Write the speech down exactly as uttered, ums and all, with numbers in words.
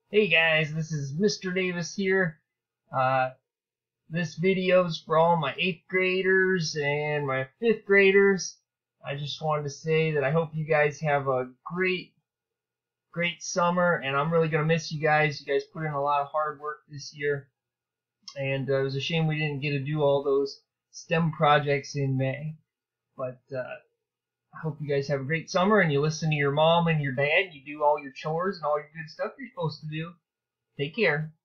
Hey guys, this is Mister Davis here. Uh, this video's for all my eighth graders and my fifth graders. I just wanted to say that I hope you guys have a great, great summer, and I'm really going to miss you guys. You guys put in a lot of hard work this year, and uh, it was a shame we didn't get to do all those STEM projects in May. But uh, I hope you guys have a great summer, and you listen to your mom and your dad. You do all your chores and all your good stuff you're supposed to do. Take care.